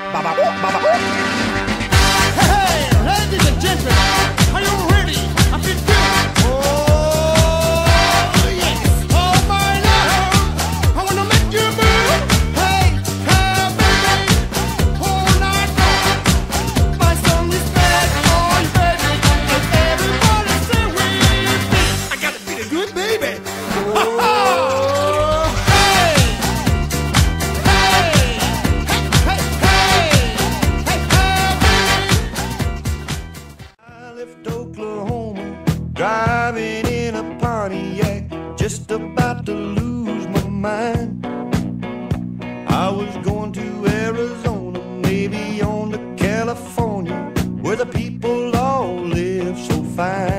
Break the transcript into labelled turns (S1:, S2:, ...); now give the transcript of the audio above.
S1: Hey, ladies and gentlemen, are you ready? I feel good. Oh, yes. Oh, my love, I wanna make you move. Hey, hey, baby, all night long. My song is bad on baby, and everybody say we beat. I gotta be the good baby. Oh, hey, hey, hey, hey, hey, hey, I left Oklahoma, driving in a Pontiac, just about to lose my mind. I was going to Arizona, maybe on to California, where the people all live so fine.